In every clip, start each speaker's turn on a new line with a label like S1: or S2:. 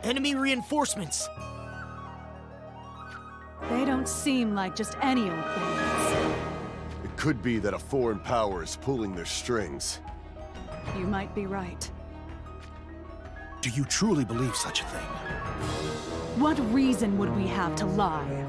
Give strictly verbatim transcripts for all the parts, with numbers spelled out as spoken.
S1: Enemy reinforcements!
S2: They don't seem like just any old things.
S3: It could be that a foreign power is pulling their strings.
S2: You might be right.
S4: Do you truly believe such a thing?
S2: What reason would we have to lie?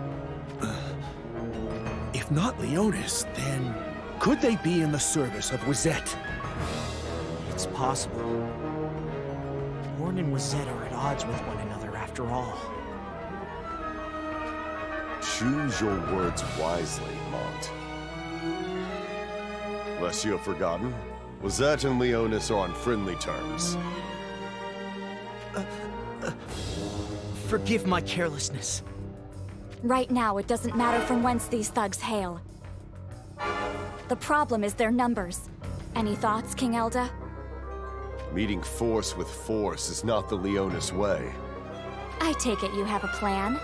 S4: If not Leonis, then could they be in the service of Wizette?
S1: It's possible. Horn and Wizette are at odds with one another after all.
S3: Choose your words wisely, Mont. Lest you have forgotten, Wizette and Leonis are on friendly terms.
S1: Uh, uh, forgive my carelessness.
S5: Right now, it doesn't matter from whence these thugs hail. The problem is their numbers. Any thoughts, King Elda?
S3: Meeting force with force is not the Leonis way.
S5: I take it you have a plan.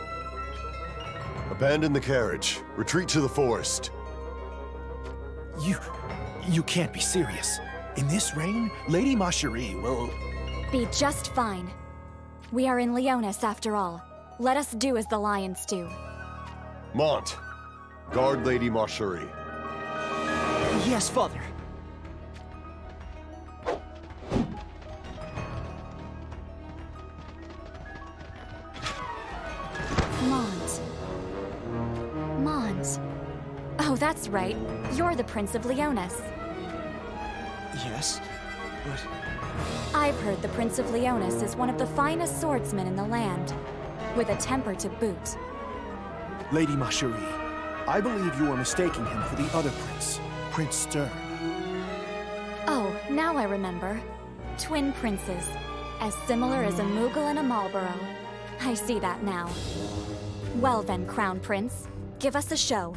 S3: Abandon the carriage. Retreat to the forest.
S4: You... you can't be serious. In this rain, Lady Macherie will...
S5: Be just fine. We are in Leonis after all. Let us do as the lions do.
S3: Mont, guard Lady Macherie.
S1: Yes, Father.
S5: Mont. Mont. Oh, that's right. You're the Prince of Leonis.
S1: Yes, but...
S5: I've heard the Prince of Leonis is one of the finest swordsmen in the land, with a temper to boot.
S4: Lady Macherie, I believe you are mistaking him for the other prince, Prince Stern.
S5: Oh, now I remember. Twin princes, as similar as a Moogle and a Marlborough. I see that now. Well then, Crown Prince, give us a show.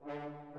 S6: you.